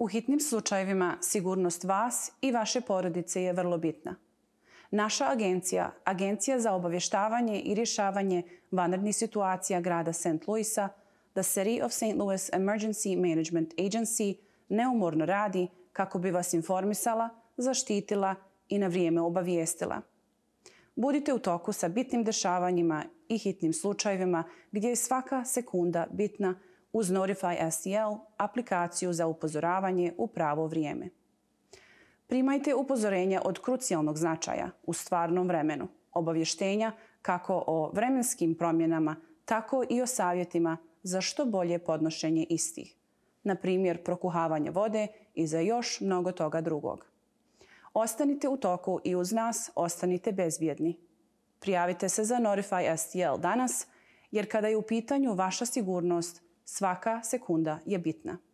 U hitnim slučajevima sigurnost vas i vaše porodice je vrlo bitna. Naša agencija, Agencija za obavještavanje i rješavanje vanrednih situacija grada St. Louisa, The City of St. Louis Emergency Management Agency, neumorno radi kako bi vas informisala, zaštitila i na vrijeme obavijestila. Budite u toku sa bitnim dešavanjima i hitnim slučajevima gdje je svaka sekunda bitna uz Notify STL, aplikaciju za upozoravanje u pravo vrijeme. Primajte upozorenja od krucijalnog značaja u stvarnom vremenu, obavještenja kako o vremenskim promjenama, tako i o savjetima za što bolje podnošenje istih, na primjer prokuhavanje vode i za još mnogo toga drugog. Ostanite u toku i uz nas ostanite bezbjedni. Prijavite se za Notify STL danas, jer kada je u pitanju vaša sigurnost, svaka sekunda je bitna.